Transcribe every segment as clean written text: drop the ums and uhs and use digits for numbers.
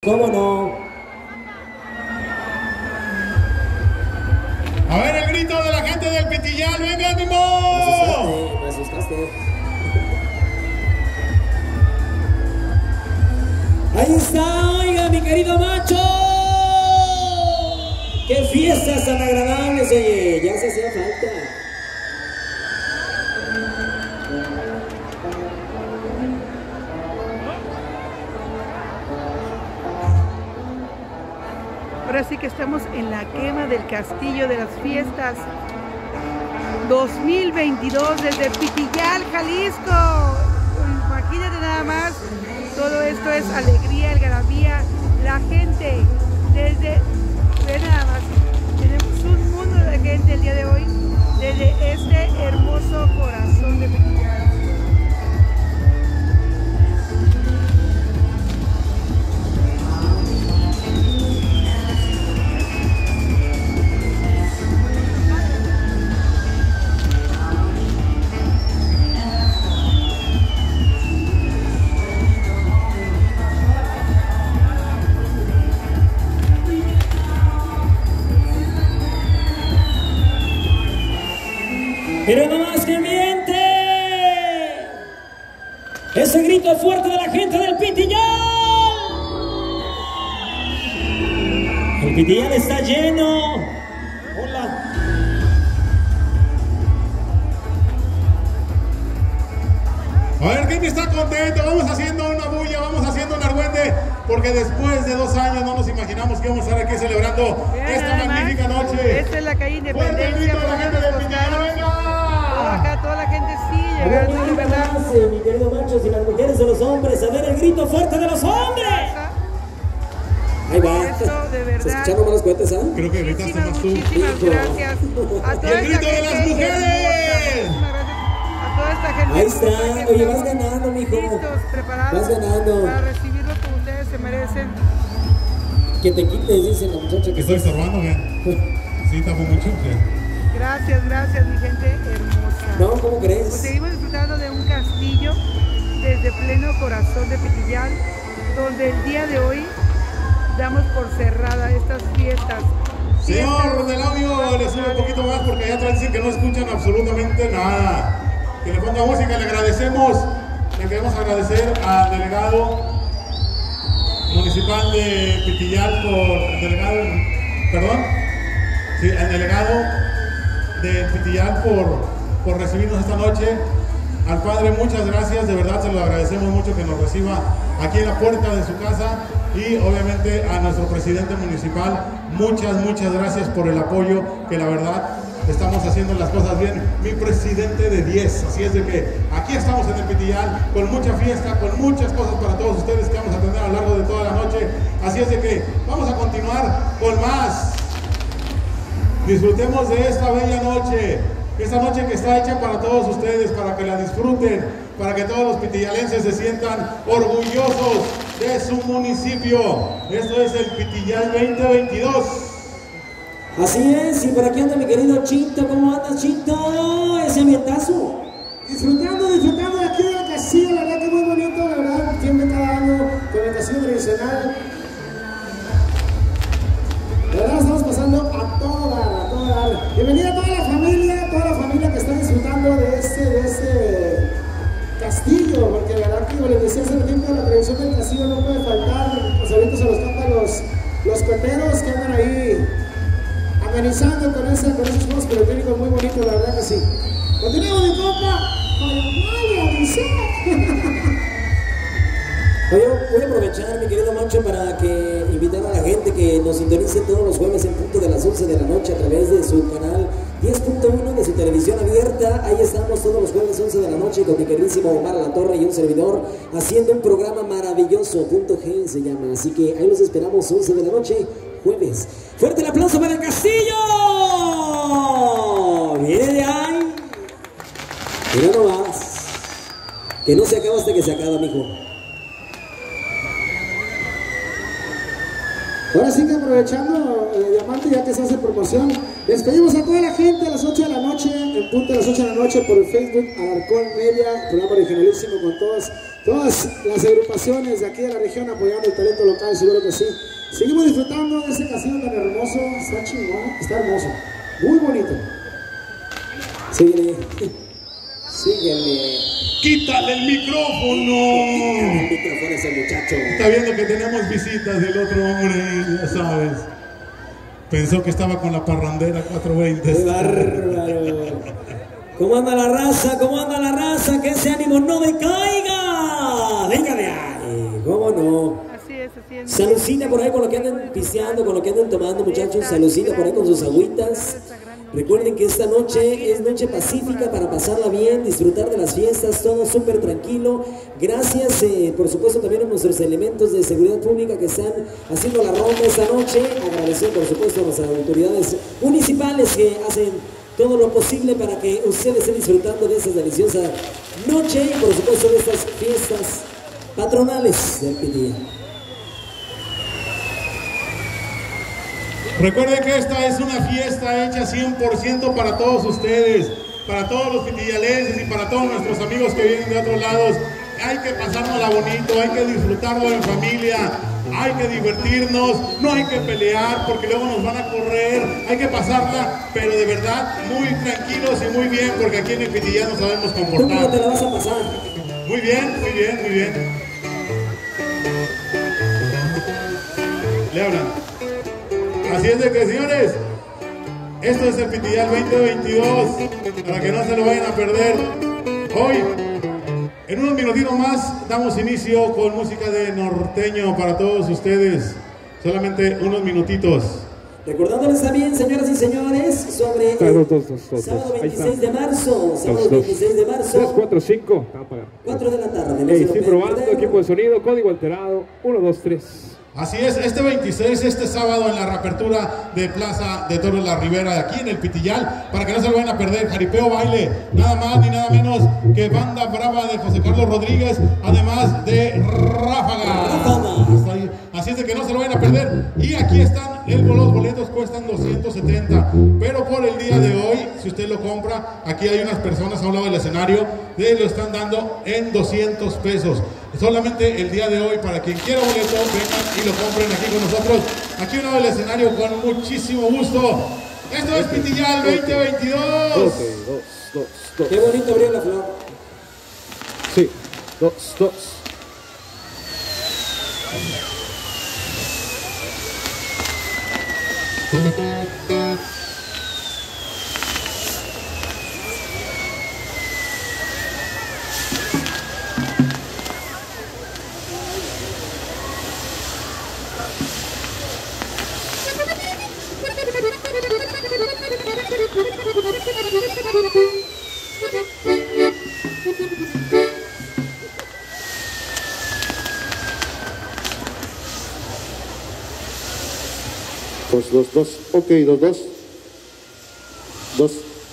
¿Cómo no? A ver el grito de la gente del Pitillal, venga, ánimo. Me asustaste. Ahí está, oiga, mi querido Macho. ¡Qué fiestas tan agradables, oye! Ya se hacía falta. Ahora sí que estamos en la quema del Castillo de las Fiestas 2022 desde Pitillal, Jalisco. Imagínate nada más, todo esto es alegría, algarabía, la gente desde, ve nada más, tenemos un mundo de gente el día de hoy desde este hermoso corazón de Pitillal. ¡Mira nomás que miente! ¡Ese grito fuerte de la gente del Pitillal! ¡El Pitillal está lleno! ¡Hola! A ver, ¿quién está contento? Vamos haciendo una bulla, vamos haciendo un argüende, porque después de 2 años no nos imaginamos que vamos a estar aquí celebrando esta magnífica noche. Esta es la calle Fuerte el Independencia. grito de la gente del Pitillal, venga. Acá toda la gente sí llegando, de verdad. Mi querido Macho, y las mujeres de los hombres, a ver el grito fuerte de los hombres. Ahí va. Eso, de verdad. ¿Se escucharon malos cohetes, ah? Creo que gritaste más tú. Muchísimas gracias. A Y toda el grito esta de las gente mujeres. hermosa. Muchísimas gracias a toda esta gente. Ahí hermosa está. que Oye, vas estamos ganando, mijo. listos, preparados Vas ganando. para recibirlo como ustedes se merecen. Que te quites, dice la muchacha. ¿Que estoy estorbando, güey? Sí, tapo mucho. Sí. Gracias, gracias, mi gente hermosa. No, ¿cómo crees? Pues seguimos disfrutando de un castillo desde pleno corazón de Pitillal, donde el día de hoy damos por cerrada estas fiestas. Señor del audio, le sube un poquito más porque allá atrás dicen que no escuchan absolutamente nada. Que le ponga música, le agradecemos. Le queremos agradecer al delegado municipal de Pitillal al delegado de Pitillal por recibirnos esta noche. Al padre, muchas gracias, de verdad se lo agradecemos mucho que nos reciba aquí en la puerta de su casa, y obviamente a nuestro presidente municipal, muchas gracias por el apoyo, que la verdad estamos haciendo las cosas bien, mi presidente de 10, así es de que aquí estamos en el Pitillal con mucha fiesta, con muchas cosas para todos ustedes que vamos a tener a lo largo de toda la noche, así es de que vamos a continuar con más. Disfrutemos de esta bella noche, esta noche que está hecha para todos ustedes, para que la disfruten, para que todos los pitillalenses se sientan orgullosos de su municipio. Esto es el Pitillal 2022. Así es, y por aquí anda mi querido Chito. ¿Cómo andas, Chito? Ese ambientazo. Disfrutando de aquí de la casilla, la verdad que muy bonito, la verdad, siempre cada año con el castillo tradicional. La verdad estamos pasando a toda dar. Bienvenida a toda la familia que está disfrutando de este castillo, porque la verdad que como les decía hace un tiempo, la tradición del castillo no puede faltar, pues ahorita se los cantan los coteros que andan ahí amenizando con esos juegos pirotécnicos muy bonitos, la verdad que sí. Continuamos mi compa, Mario dice. Oye, voy a aprovechar, mi querido Mancho, para que invitar a la gente que nos sintonice todos los jueves en punto de las 11 de la noche a través de su canal 10.1 de su televisión abierta. Ahí estamos todos los jueves 11 de la noche con mi queridísimo Omar La Torre y un servidor haciendo un programa maravilloso, Punto G se llama. Así que ahí los esperamos 11 de la noche, jueves. ¡Fuerte el aplauso para el Castillo! ¡Viene de ahí! Mira nomás, que no se acaba hasta que se acaba, mijo. Ahora sí que aprovechando Diamante, ya que se hace promoción, despedimos a toda la gente a las 8 de la noche, en punto de las 8 de la noche por el Facebook Alarcón Media, programa regionalísimo con todas las agrupaciones de aquí de la región apoyando el talento local, seguro que sí. Seguimos disfrutando de ese casino tan hermoso, está chingón, está hermoso, muy bonito. Síguele. Síguele. ¡Quítale el micrófono! El micrófono a ese muchacho. Está viendo que tenemos visitas del otro hombre, ya sabes. Pensó que estaba con la parrandera 420. ¡Qué bárbaro! ¿Cómo anda la raza? ¿Cómo anda la raza? Que ese ánimo no decaiga. Venga de ahí. ¿Cómo no? Así es, así es. Se alucina por ahí con lo que andan pisteando, con lo que andan tomando, muchachos. Se alucina por ahí con sus agüitas. Recuerden que esta noche es noche pacífica para pasarla bien, disfrutar de las fiestas, todo súper tranquilo. Gracias, por supuesto, también a nuestros elementos de seguridad pública que están haciendo la ronda esta noche. Agradecer, por supuesto, a nuestras autoridades municipales que hacen todo lo posible para que ustedes estén disfrutando de esta deliciosa noche y, por supuesto, de estas fiestas patronales del PTI. Recuerden que esta es una fiesta hecha 100% para todos ustedes, para todos los pitillaleses y para todos nuestros amigos que vienen de otros lados. Hay que pasárnosla bonito, hay que disfrutarlo en familia, hay que divertirnos, no hay que pelear porque luego nos van a correr, hay que pasarla, pero de verdad muy tranquilos y muy bien, porque aquí en el Pitillal nos sabemos ¿Tú cómo te comportar. la vas a pasar? Muy bien, muy bien, muy bien. Le hablan. Así es de que, señores, esto es el Pitillal 2022, para que no se lo vayan a perder. Hoy, en unos minutitos más, damos inicio con música de norteño para todos ustedes. Solamente unos minutitos. Recordándoles también, señoras y señores, sobre el sábado 26 de marzo. Sábado 26 de marzo. 3, 4, 5. 4 de la tarde. No se lo Estoy pueden probando, perder. equipo de sonido, código alterado. 1, 2, 3. Así es, este 26, este sábado en la reapertura de Plaza de Toros La Ribera, de aquí en el Pitillal, para que no se lo vayan a perder, jaripeo baile, nada más ni nada menos que Banda Brava de José Carlos Rodríguez, además de Ráfaga. Hasta ahí. Así es de que no se lo vayan a perder. Y aquí están, los boletos cuestan 270, pero por el día de hoy, si usted lo compra, aquí hay unas personas a un lado del escenario, lo están dando en 200 pesos. Solamente el día de hoy, para quien quiera boleto, vengan y lo compren aquí con nosotros, aquí uno del escenario con muchísimo gusto. Esto es Pitillal 2022. Ok, 2, 2. Qué bonito abrió la flor. Sí, 2, 2. Dos, 2. Ok, 2, 2. 2.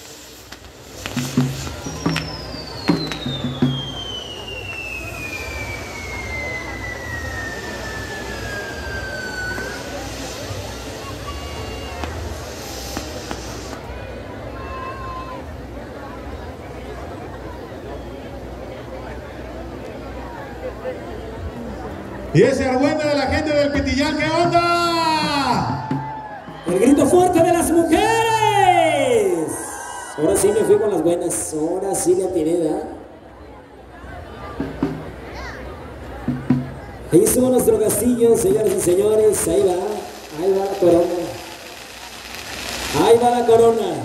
Y ese argüende de la gente del Pitillal, ¿qué onda? El grito fuerte de las mujeres. Ahora sí me fui con las buenas. Ahora sí la atiné, ¿verdad? Ahí estuvo nuestro castillo, señoras y señores. Ahí va la corona. Ahí va la corona.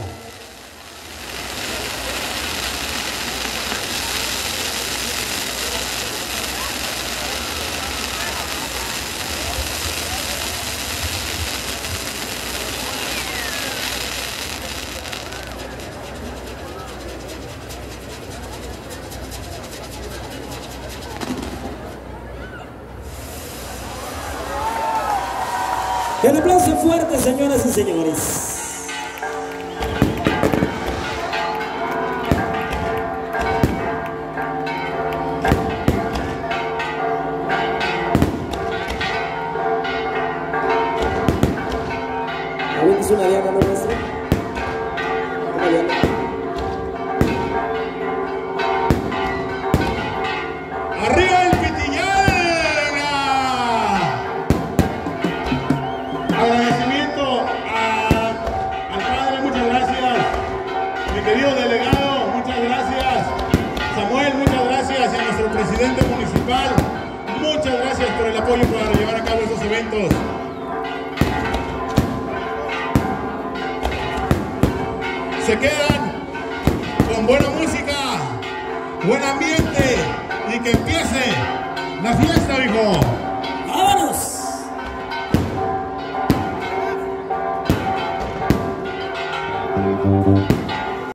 El aplauso fuerte, señoras y señores. es una diana, ¿no, maestro? Una diana. ¡Arriba el Pitillal! Agradecimiento al padre, muchas gracias. Mi querido delegado, muchas gracias. Samuel, muchas gracias. Y a nuestro presidente municipal, muchas gracias por el apoyo para llevar a cabo estos eventos. Se quedan con buena música, buen ambiente y que empiece la fiesta, hijo.